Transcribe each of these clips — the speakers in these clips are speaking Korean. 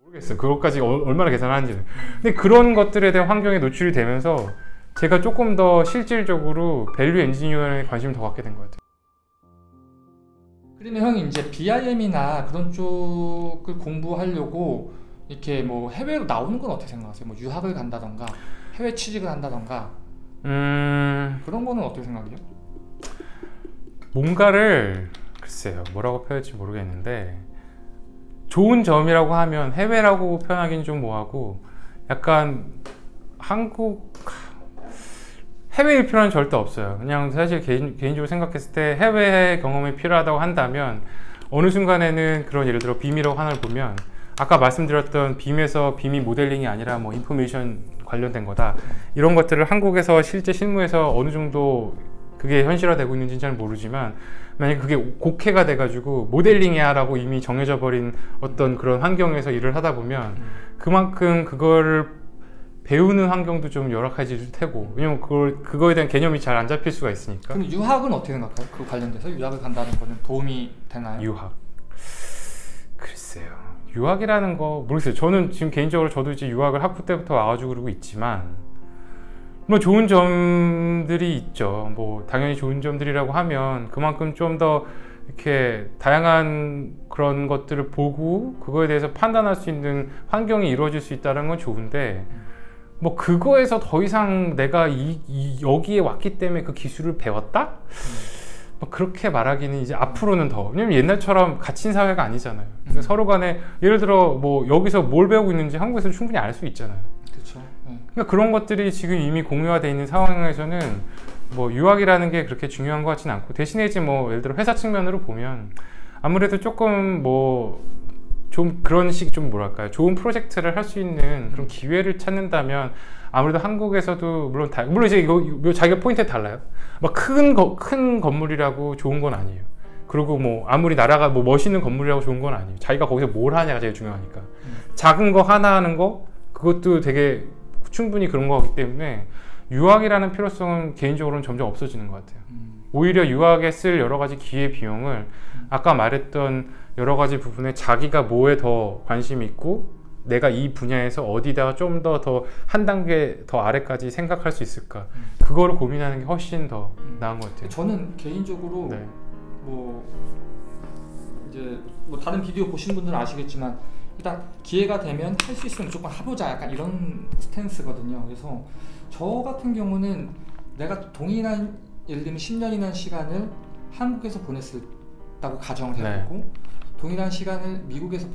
모르겠어요. 그것까지 얼마나 계산하는지는. 근데 그런 것들에 대한 환경에 노출이 되면서 제가 조금 더 실질적으로 밸류 엔지니어링에 관심을 더 갖게 된 것 같아요. 그러면 형이 이제 BIM이나 그런 쪽을 공부하려고 이렇게 뭐 해외로 나오는 건 어떻게 생각하세요? 뭐 유학을 간다던가 해외 취직을 한다던가 그런 거는 어떻게 생각해요? 뭔가를 글쎄요, 뭐라고 표현할지 모르겠는데 좋은 점이라고 하면 해외라고 표현하기는 좀 뭐하고 약간 한국 해외일 필요는 절대 없어요. 그냥 사실 개인적으로 생각했을 때 해외 경험이 필요하다고 한다면 어느 순간에는 그런 예를 들어 빔이라고 하나를 보면 아까 말씀드렸던 빔에서 빔이 모델링이 아니라 뭐 인포메이션 관련된 거다 이런 것들을 한국에서 실제 실무에서 어느 정도 그게 현실화되고 있는지는 잘 모르지만 만약에 그게 곡해가 돼가지고 모델링이야 라고 이미 정해져 버린 어떤 그런 환경에서 일을 하다 보면 그만큼 그거를 배우는 환경도 좀 열악해질 테고 왜냐면 그거에 대한 개념이 잘 안 잡힐 수가 있으니까. 그럼 유학은 어떻게 생각해요? 그 관련돼서 유학을 간다는 거는 도움이 되나요? 유학 글쎄요, 유학이라는 거 모르겠어요. 저는 지금 개인적으로 저도 이제 유학을 학부 때부터 와가지고 그러고 있지만 뭐 좋은 점들이 있죠. 뭐 당연히 좋은 점들이라고 하면 그만큼 좀 더 이렇게 다양한 그런 것들을 보고 그거에 대해서 판단할 수 있는 환경이 이루어질 수 있다는 건 좋은데 뭐 그거에서 더 이상 내가 여기에 왔기 때문에 그 기술을 배웠다? 뭐 그렇게 말하기는 이제 앞으로는 더, 왜냐면 옛날처럼 갇힌 사회가 아니잖아요. 그러니까 서로 간에 예를 들어 뭐 여기서 뭘 배우고 있는지 한국에서 충분히 알 수 있잖아요. 그렇죠. 그러니까 그런 것들이 지금 이미 공유화되어 있는 상황에서는 뭐 유학이라는 게 그렇게 중요한 것 같지는 않고 대신에 이제 뭐 예를 들어 회사 측면으로 보면 아무래도 조금 뭐 좀 그런 식 좀 뭐랄까요, 좋은 프로젝트를 할 수 있는 그런 기회를 찾는다면 아무래도 한국에서도 물론 이제 이거 자기가 포인트에 달라요. 막 큰 건물이라고 좋은 건 아니에요. 그리고 뭐 아무리 나라가 뭐 멋있는 건물이라고 좋은 건 아니에요. 자기가 거기서 뭘 하냐가 제일 중요하니까. 작은 거 하나 하는 거 그것도 되게 충분히 그런 거기 때문에 유학이라는 필요성은 개인적으로는 점점 없어지는 것 같아요. 오히려 유학에 쓸 여러 가지 기회 비용을 아까 말했던 여러 가지 부분에 자기가 뭐에 더 관심이 있고 내가 이 분야에서 어디다가 좀 더 한 단계 더 아래까지 생각할 수 있을까, 그거를 고민하는 게 훨씬 더 나은 것 같아요. 저는 개인적으로 네. 뭐 이제 뭐 다른 비디오 보신 분들은 아시겠지만 일단 기회가 되면 할 수 있으면 무조건 해보자 약간 이런 스탠스거든요. 그래서 저 같은 경우는 내가 동일한 예를 들면 10년이라는 시간을 한국에서 보냈다고 가정을 해보고 네. 동일한 시간을 미국에서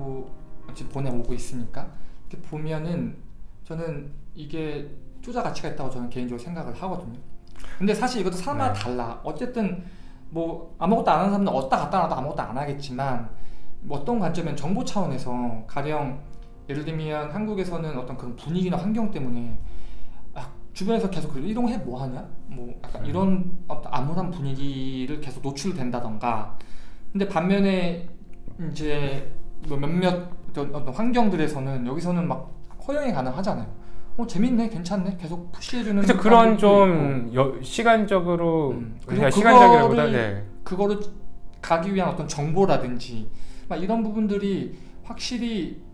보내오고 있으니까 이렇게 보면은 저는 이게 투자 가치가 있다고 저는 개인적으로 생각을 하거든요. 근데 사실 이것도 사람마다 달라. 어쨌든 뭐 아무것도 안 하는 사람은 왔다 갔다 나도 아무것도 안 하겠지만 뭐 어떤 관점은 정보 차원에서 가령 예를 들면 한국에서는 어떤 그런 분위기나 환경 때문에 주변에서 계속 이동해 뭐하냐? 뭐 약간 이런 어떤 암울한 분위기를 계속 노출된다던가. 근데 반면에 이제 뭐 몇몇 어떤 환경들에서는 여기서는 막 허용이 가능하잖아요. 재밌네, 괜찮네, 계속 푸시해주는. 그래서 그런 좀 시간적으로 그리고 시간적이라보다 그거를 가기 위한 어떤 정보라든지 막 이런 부분들이 확실히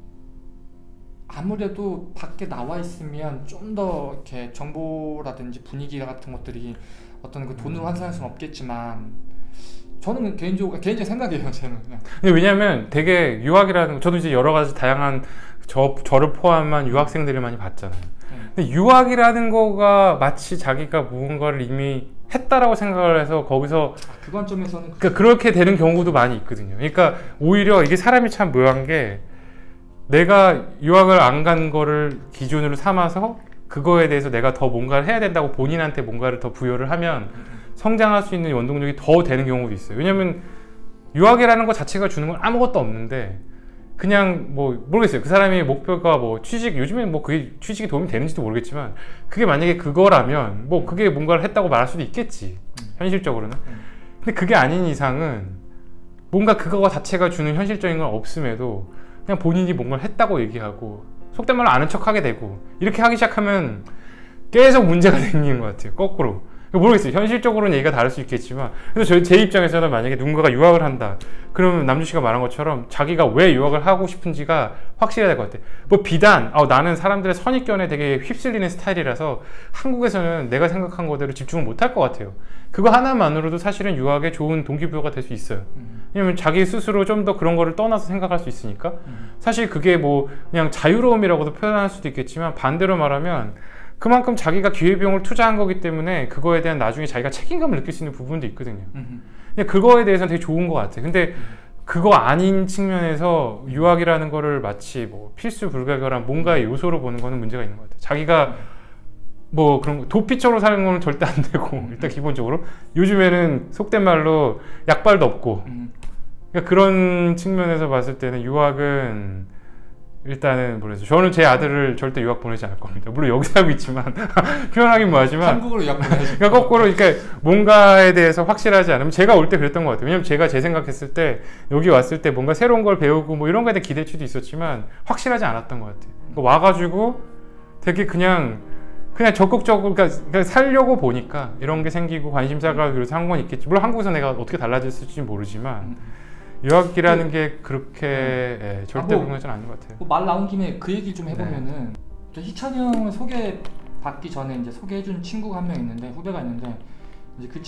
아무래도 밖에 나와 있으면 좀 더 이렇게 정보라든지 분위기 같은 것들이 어떤 그 돈으로 환산할 수는 없겠지만 저는 개인적인 생각이에요. 저는 그냥. 근데 왜냐면 되게 유학이라는, 저도 이제 여러 가지 다양한 저를 포함한 유학생들을 많이 봤잖아요. 근데 유학이라는 거가 마치 자기가 무언가를 이미 했다라고 생각을 해서 거기서 그 관점에서는 그러니까 그렇게 되는 경우도 많이 있거든요. 그러니까 오히려 이게 사람이 참 묘한 게 내가 유학을 안 간 거를 기준으로 삼아서 그거에 대해서 내가 더 뭔가를 해야 된다고 본인한테 뭔가를 더 부여를 하면 성장할 수 있는 원동력이 더 되는 경우도 있어요. 왜냐면 유학이라는 것 자체가 주는 건 아무것도 없는데 그냥 뭐 모르겠어요. 그 사람이 목표가 뭐 취직, 요즘엔 뭐 그게 취직에 도움이 되는지도 모르겠지만 그게 만약에 그거라면 뭐 그게 뭔가를 했다고 말할 수도 있겠지, 현실적으로는. 근데 그게 아닌 이상은 뭔가 그거 자체가 주는 현실적인 건 없음에도 그냥 본인이 뭔가를 했다고 얘기하고 속된 말로 아는 척 하게 되고 이렇게 하기 시작하면 계속 문제가 생기는 것 같아요. 거꾸로. 모르겠어요. 현실적으로는 얘기가 다를 수 있겠지만, 그래서 제 입장에서는 만약에 누군가가 유학을 한다, 그러면 남주 씨가 말한 것처럼 자기가 왜 유학을 하고 싶은지가 확실해야 될 것 같아. 뭐 비단 나는 사람들의 선입견에 되게 휩쓸리는 스타일이라서 한국에서는 내가 생각한 거대로 집중을 못 할 것 같아요. 그거 하나만으로도 사실은 유학의 좋은 동기부여가 될 수 있어요. 왜냐면 자기 스스로 좀 더 그런 거를 떠나서 생각할 수 있으니까. 사실 그게 뭐 그냥 자유로움이라고도 표현할 수도 있겠지만, 반대로 말하면 그만큼 자기가 기회비용을 투자한 거기 때문에 그거에 대한 나중에 자기가 책임감을 느낄 수 있는 부분도 있거든요. 근데 그거에 대해서는 되게 좋은 것 같아요. 근데 그거 아닌 측면에서 유학이라는 거를 마치 뭐 필수 불가결한 뭔가의 요소로 보는 거는 문제가 있는 것 같아요. 자기가 뭐 그런 거, 도피처로 사는 거는 절대 안 되고, 일단 기본적으로 요즘에는 속된 말로 약발도 없고, 그러니까 그런 측면에서 봤을 때는 유학은 일단은 모르겠어요. 저는 제 아들을 절대 유학 보내지 않을 겁니다. 물론 여기 살고 있지만 표현하긴 뭐하지만 한국으로 유학 보내야지. 그러니까 거꾸로 이렇게 뭔가에 대해서 확실하지 않으면, 제가 올 때 그랬던 것 같아요. 왜냐면 제가 제 생각했을 때 여기 왔을 때 뭔가 새로운 걸 배우고 뭐 이런 거에 대한 기대치도 있었지만 확실하지 않았던 것 같아요. 그러니까 와가지고 되게 그냥 적극적으로 그러니까 살려고 보니까 이런 게 생기고 관심사가 그래서 한 건 있겠지. 물론 한국에서 내가 어떻게 달라졌을지 모르지만 유학이라는 게 그렇게 절대 궁금하지는 않은 것 같아요. 말 나온 김에 그 얘기 좀 해보면은, 희찬이 형을 소개받기 전에 이제 소개해준 친구가 한 명 있는데, 후배가 있는데, 이제 그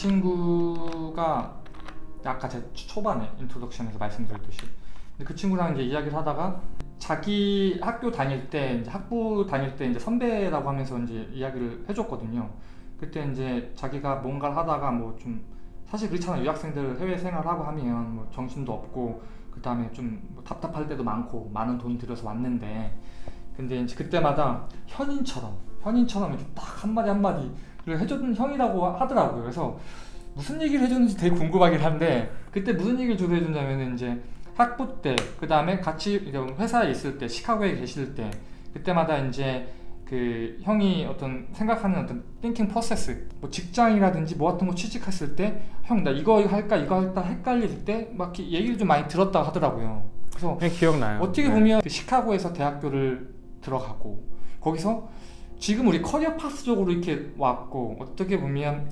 친구가 아까 제 초반에 인트로덕션에서 말씀드렸듯이, 근데 그 친구랑 이제 이야기를 하다가 자기 학교 다닐 때, 이제 학부 다닐 때 이제 선배라고 하면서 이제 이야기를 해줬거든요. 그때 이제 자기가 뭔가를 하다가 뭐 좀, 사실 그렇잖아요. 유학생들 해외 생활하고 하면 뭐 정신도 없고, 그 다음에 좀 뭐 답답할 때도 많고, 많은 돈 들여서 왔는데, 근데 이제 그때마다 현인처럼 이렇게 딱 한마디를 해줬던 형이라고 하더라고요. 그래서 무슨 얘기를 해줬는지 되게 궁금하긴 한데, 그때 무슨 얘기를 주로 해줬냐면은 이제 학부 때, 그 다음에 같이 회사에 있을 때, 시카고에 계실 때, 그때마다 이제 그 형이 어떤 생각하는 어떤 띵킹 프로세스, 뭐 직장이라든지 뭐 같은 거 취직했을 때, 형 나 이거 할까 헷갈릴 때 막 얘기를 좀 많이 들었다고 하더라고요. 그래서 기억나요. 어떻게 보면 그 시카고에서 대학교를 들어가고, 거기서 지금 우리 커리어 파스 쪽으로 이렇게 왔고, 어떻게 보면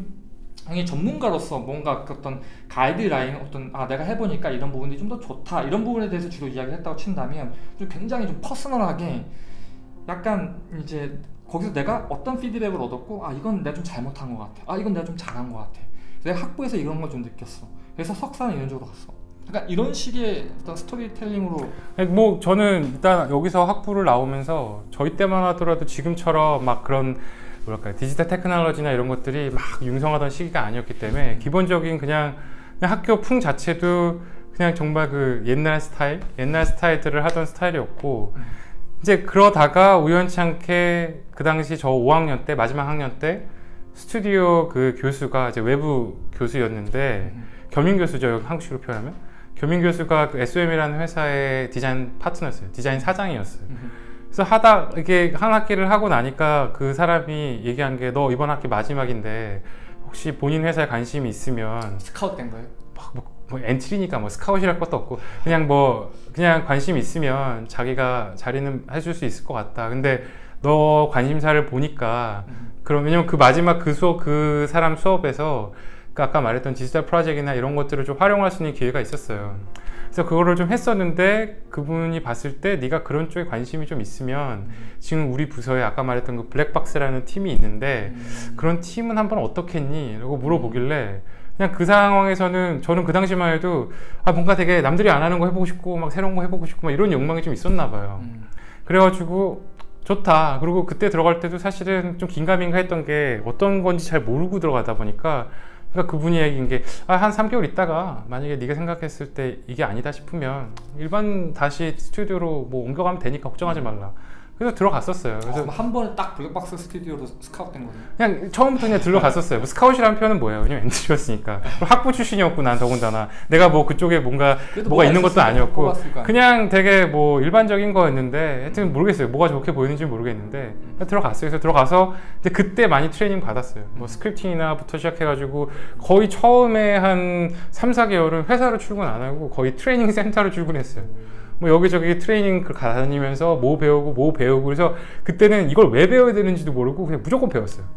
형이 전문가로서 뭔가 어떤 가이드라인, 어떤 내가 해보니까 이런 부분이 좀 더 좋다, 이런 부분에 대해서 주로 이야기를 했다고 친다면, 좀 굉장히 좀 퍼스널하게 약간 이제 거기서 내가 어떤 피드백을 얻었고, 이건 내가 좀 잘못한 것 같아, 이건 내가 좀 잘한 것 같아, 내가 학부에서 이런 걸 좀 느꼈어, 그래서 석사는 이런 쪽으로 갔어. 그러니까 이런 식의 어떤 스토리텔링으로, 뭐 저는 일단 여기서 학부를 나오면서 저희 때만 하더라도 지금처럼 막 그런 뭐랄까요, 디지털 테크놀로지나 이런 것들이 막 융성하던 시기가 아니었기 때문에 기본적인 그냥 학교 풍 자체도 그냥 정말 그 옛날 스타일들을 하던 스타일이었고, 이제 그러다가 우연치 않게 그 당시 저 5학년 때, 마지막 학년 때 스튜디오 그 교수가 이제 외부 교수였는데, 겸임 교수죠, 한국식으로 표현하면. 겸임 교수가 그 SOM이라는 회사의 디자인 파트너였어요. 디자인 사장이었어요. 그래서 이게 한 학기를 하고 나니까 그 사람이 얘기한 게, 너 이번 학기 마지막인데 혹시 본인 회사에 관심이 있으면, 스카웃 된 거예요? 뭐 엔트리니까 뭐 스카웃이랄 것도 없고, 그냥 관심이 있으면 자기가 자리는 해줄 수 있을 것 같다. 근데 너 관심사를 보니까, 왜냐면 그 마지막 그 사람 수업에서 그 아까 말했던 디지털 프로젝트나 이런 것들을 좀 활용할 수 있는 기회가 있었어요. 그래서 그거를 좀 했었는데, 그분이 봤을 때 네가 그런 쪽에 관심이 좀 있으면 지금 우리 부서에 아까 말했던 그 블랙박스라는 팀이 있는데, 그런 팀은 한번 어떻겠니? 라고 물어보길래, 그냥 그 상황에서는 저는 그 당시만 해도 뭔가 되게 남들이 안 하는 거 해보고 싶고, 막 새로운 거 해보고 싶고, 막 이런 욕망이 좀 있었나 봐요. 그래가지고 좋다. 그리고 그때 들어갈 때도 사실은 좀 긴가민가 했던 게, 어떤 건지 잘 모르고 들어가다 보니까, 그러니까 그분이 얘기한 게, 한 3개월 있다가 만약에 네가 생각했을 때 이게 아니다 싶으면 일반 다시 스튜디오로 뭐 옮겨가면 되니까 걱정하지 말라. 그래서 들어갔었어요. 그래서 한 번에 딱 블랙박스 스튜디오로 스카웃된 거예요? 그냥 처음부터 그냥 들어갔었어요. 뭐 스카웃이라는 표현은 뭐예요? 왜냐면 엔트리였으니까. 학부 출신이었고, 난 더군다나 내가 뭐 그쪽에 뭐가 있는 것도 아니었고, 그냥 되게 뭐 일반적인 거였는데, 하여튼 모르겠어요. 뭐가 좋게 보이는지 모르겠는데 들어갔어요. 그래서 들어가서 이제 그때 많이 트레이닝 받았어요. 뭐 스크립팅이나부터 시작해가지고 거의 처음에 한 3-4개월은 회사로 출근 안 하고 거의 트레이닝 센터로 출근했어요. 뭐 여기저기 트레이닝 다니면서 뭐 배우고 그래서 그때는 이걸 왜 배워야 되는지도 모르고 그냥 무조건 배웠어요.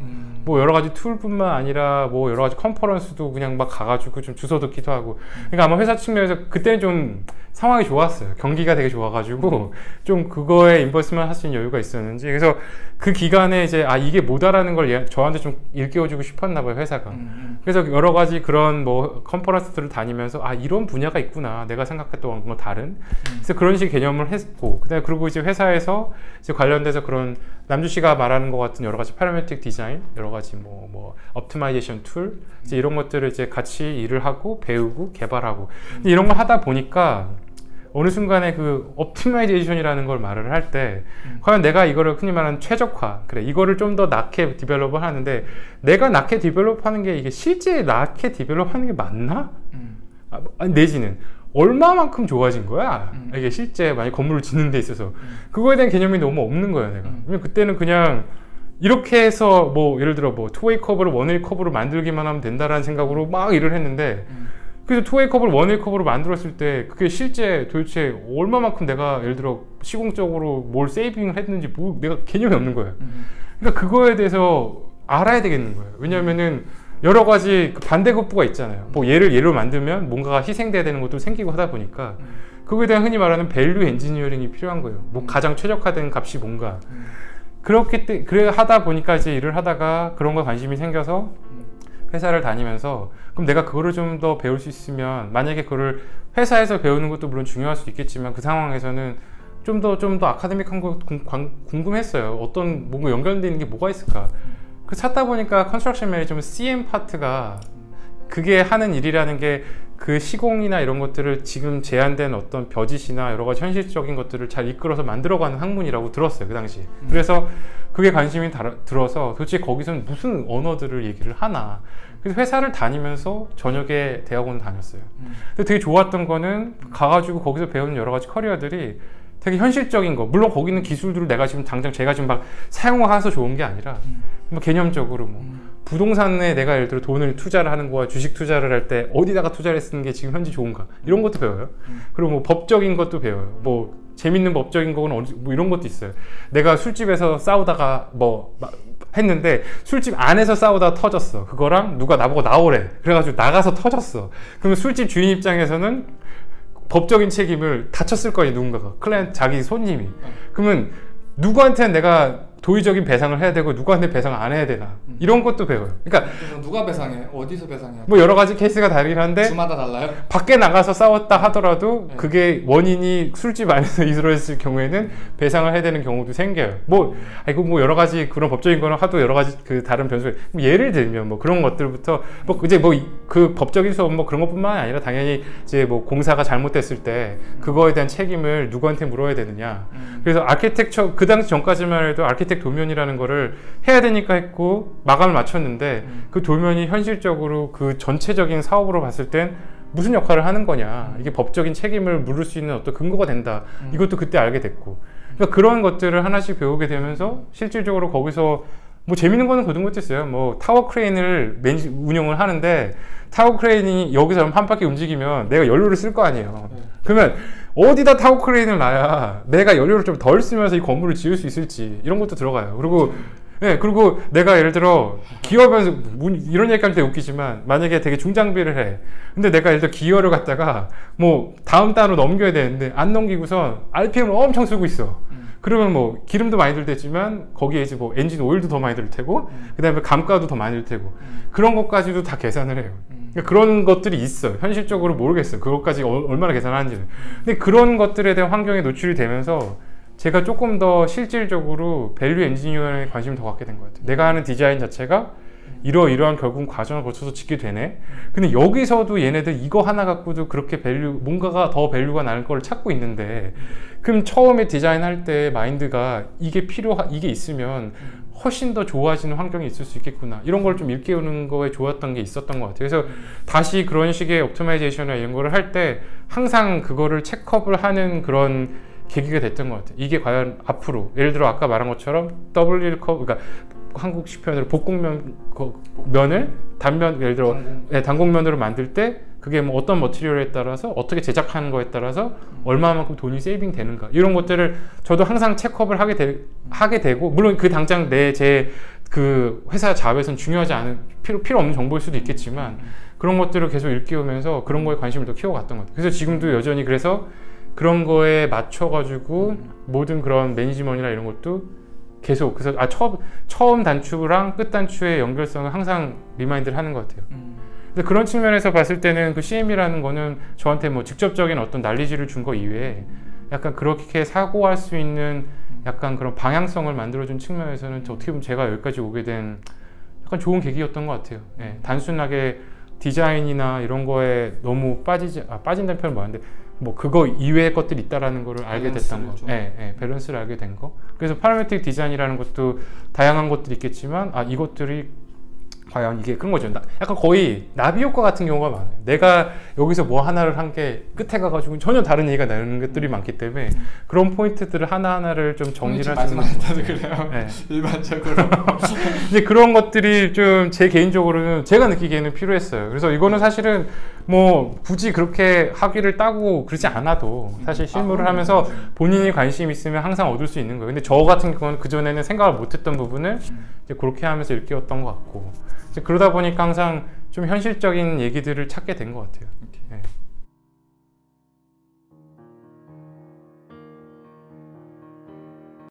뭐 여러 가지 툴뿐만 아니라 뭐 여러 가지 컨퍼런스도 그냥 막 가가지고 좀 주워 듣기도 하고. 그러니까 아마 회사 측면에서 그때는 좀 상황이 좋았어요. 경기가 되게 좋아가지고 좀 그거에 인버스만 할 수 있는 여유가 있었는지. 그래서 그 기간에 이제 이게 뭐다라는 걸 저한테 좀 일깨워주고 싶었나 봐요, 회사가. 그래서 여러 가지 그런 뭐 컨퍼런스들을 다니면서 이런 분야가 있구나, 내가 생각했던 거 다른. 그래서 그런 식의 개념을 했고, 그다음에 그리고 이제 회사에서 이제 관련돼서 그런 남주 씨가 말하는 것 같은 여러 가지 파라메트릭 디자인, 여러 가지 뭐 옵티마이제이션 툴, 이제 이런 것들을 이제 같이 일을 하고 배우고 개발하고. 근데 이런 걸 하다 보니까 어느 순간에 그 옵티마이제이션이라는 걸 말을 할 때 과연 내가 이거를 흔히 말하는 최적화, 그래 이거를 좀 더 낮게 디벨롭을 하는데, 내가 낮게 디벨롭하는 게 이게 실제 낮게 디벨롭하는 게 맞나? 내지는 얼마만큼 좋아진 거야? 이게 실제 만약 건물을 짓는 데 있어서 그거에 대한 개념이 너무 없는 거야, 내가. 왜냐면 그때는 그냥 이렇게 해서 뭐 예를 들어 뭐 투웨이 커브를 원웨이 커브로 만들기만 하면 된다라는 생각으로 막 일을 했는데, 그래서 투웨이 커브를 원웨이 커브로 만들었을 때 그게 실제 도대체 얼마만큼 내가 예를 들어 시공적으로 뭘 세이빙을 했는지 뭐 내가 개념이 없는 거예요. 그러니까 그거에 대해서 알아야 되겠는 거예요. 왜냐면은 여러 가지 그 반대급부가 있잖아요. 뭐 예로 만들면 뭔가가 희생돼야 되는 것도 생기고 하다 보니까 그거에 대한 흔히 말하는 밸류 엔지니어링이 필요한 거예요. 뭐 가장 최적화된 값이 뭔가. 그래 하다 보니까 이제 일을 하다가 그런 거 관심이 생겨서 회사를 다니면서, 그럼 내가 그거를 좀 더 배울 수 있으면, 만약에 그거를 회사에서 배우는 것도 물론 중요할 수 있겠지만 그 상황에서는 좀 더 아카데믹한 거 궁금했어요. 어떤 뭔가 연결되어 있는 게 뭐가 있을까. 그 찾다 보니까 컨스트럭션 매니지먼트 CM 파트가 그게 하는 일이라는 게 그 시공이나 이런 것들을 지금 제한된 어떤 벼짓이나 여러 가지 현실적인 것들을 잘 이끌어서 만들어가는 학문이라고 들었어요, 그 당시. 그래서 그게 관심이 들어서 도대체 거기서는 무슨 언어들을 얘기를 하나. 그래서 회사를 다니면서 저녁에 대학원 다녔어요. 근데 되게 좋았던 거는 가가지고 거기서 배우는 여러 가지 커리어들이 되게 현실적인 거, 물론 거기 있는 기술들을 내가 지금 당장 제가 지금 막 사용해서 좋은 게 아니라 뭐 개념적으로 뭐 부동산에 내가 예를 들어 돈을 투자를 하는 거와 주식 투자를 할 때 어디다가 투자를 쓰는 게 지금 현재 좋은가, 이런 것도 배워요. 그리고 뭐 법적인 것도 배워요. 뭐 재밌는 법적인 거는 뭐 이런 것도 있어요. 내가 술집에서 싸우다가 뭐 했는데 술집 안에서 싸우다가 터졌어. 그거랑 누가 나보고 나오래. 그래가지고 나가서 터졌어. 그러면 술집 주인 입장에서는 법적인 책임을 다쳤을 거예요, 누군가가. 클라이언트, 자기 손님이. 그러면 누구한테는 내가 도의적인 배상을 해야 되고 누구한테 배상을 안 해야 되나, 이런 것도 배워요. 그러니까 누가 배상해? 어디서 배상해요? 뭐 여러 가지 케이스가 다르긴 한데 주마다 달라요? 밖에 나가서 싸웠다 하더라도 그게 원인이 술집 안에서 이루어졌을 경우에는 배상을 해야 되는 경우도 생겨요. 뭐 여러 가지 그런 법적인 거는 하도 여러 가지 그 다른 변수가. 예를 들면 뭐 그런 것들부터 뭐 이제 뭐 그 법적인 수업 뭐 그런 것뿐만 아니라 당연히 이제 뭐 공사가 잘못됐을 때 그거에 대한 책임을 누구한테 물어야 되느냐. 그래서 아키텍처, 그 당시 전까지만 해도 아키텍 도면이라는 거를 해야 되니까 했고 마감을 맞췄는데 그 도면이 현실적으로 그 전체적인 사업으로 봤을 땐 무슨 역할을 하는 거냐, 이게 법적인 책임을 물을 수 있는 어떤 근거가 된다, 이것도 그때 알게 됐고. 그러니까 그런 것들을 하나씩 배우게 되면서 실질적으로 거기서 뭐 재밌는 거는 그런 것도 있어요. 뭐 타워 크레인을 운영을 하는데 타워 크레인이 여기서 한 바퀴 움직이면 내가 연료를 쓸 거 아니에요. 그러면 어디다 타워 크레인을 놔야 내가 연료를 좀 덜 쓰면서 이 건물을 지을 수 있을지, 이런 것도 들어가요. 그리고 그리고 내가 예를 들어 기어하면서 이런 얘기할 때 웃기지만, 만약에 되게 중장비를 해. 근데 내가 예를 들어 기어를 갖다가 뭐 다음 단으로 넘겨야 되는데 안 넘기고서 RPM을 엄청 쓰고 있어. 그러면 뭐 기름도 많이 들 테지만 거기에 이제 뭐 엔진 오일도 더 많이 들 테고 그 다음에 감가도 더 많이 들 테고 그런 것까지도 다 계산을 해요. 그러니까 그런 것들이 있어요. 현실적으로 모르겠어요, 그것까지 얼마나 계산하는지는. 근데 그런 것들에 대한 환경에 노출이 되면서 제가 조금 더 실질적으로 밸류 엔지니어에 관심을 더 갖게 된 것 같아요. 내가 하는 디자인 자체가 이러이러한 결국 과정을 거쳐서 짓게 되네. 근데 여기서도 얘네들 이거 하나 갖고도 그렇게 뭔가가 더 밸류가 나는 걸 찾고 있는데, 그럼 처음에 디자인할 때 마인드가 이게 있으면 훨씬 더 좋아지는 환경이 있을 수 있겠구나, 이런 걸 좀 일깨우는 거에 좋았던 게 있었던 것 같아요. 그래서 다시 그런 식의 옵티마이제이션이나 이런 거를 할 때 항상 그거를 체크업을 하는 그런 계기가 됐던 것 같아요. 이게 과연 앞으로 예를 들어 아까 말한 것처럼 W1 커브, 그러니까 한국식 표현으로 복공면을 단면, 예를 들어 단공면으로 만들 때 그게 뭐 어떤 머티리얼에 따라서 어떻게 제작하는 거에 따라서 얼마만큼 돈이 세이빙 되는가, 이런 것들을 저도 항상 체크업을 하게 되고, 물론 그 당장 제 그 회사 자회선 중요하지 않은 필요 없는 정보일 수도 있겠지만 그런 것들을 계속 일깨우면서 그런 거에 관심을 더 키워갔던 것 같아요. 그래서 지금도 여전히 그래서 그런 거에 맞춰가지고 모든 그런 매니지먼트나 이런 것도 계속 그래서 처음 단추랑 끝 단추의 연결성을 항상 리마인드를 하는 것 같아요. 근데 그런 측면에서 봤을 때는 그 CM이라는 거는 저한테 뭐 직접적인 어떤 난리지를 준 거 이외에 약간 그렇게 사고할 수 있는 약간 그런 방향성을 만들어준 측면에서는 어떻게 보면 제가 여기까지 오게 된 약간 좋은 계기였던 것 같아요. 예, 단순하게 디자인이나 이런 거에 너무 빠진다는 표현은 뭐한데 뭐 그거 이외의 것들이 있다라는 거를 알게 됐던 거. 예, 예, 밸런스를 알게 된 거. 그래서 파라메틱 디자인이라는 것도 다양한 것들이 있겠지만 이것들이 과연 이게 그런 거죠. 약간 거의 나비 효과 같은 경우가 많아요. 내가 여기서 뭐 하나를 한 게 끝에 가가지고 전혀 다른 얘기가 나는 것들이 많기 때문에 그런 포인트들을 하나하나를 좀 정리를 할 수 있는 말씀하셨다도 그래요. 네. 일반적으로. 근데 그런 것들이 좀 제 개인적으로는 제가 느끼기에는 필요했어요. 그래서 이거는 사실은 뭐 굳이 그렇게 학위를 따고 그러지 않아도 사실 실무를 하면서 본인이 관심 있으면 항상 얻을 수 있는 거예요. 근데 저 같은 경우는 그전에는 생각을 못했던 부분을 이제 그렇게 하면서 일깨웠던 것 같고 그러다 보니까 항상 좀 현실적인 얘기들을 찾게 된 것 같아요.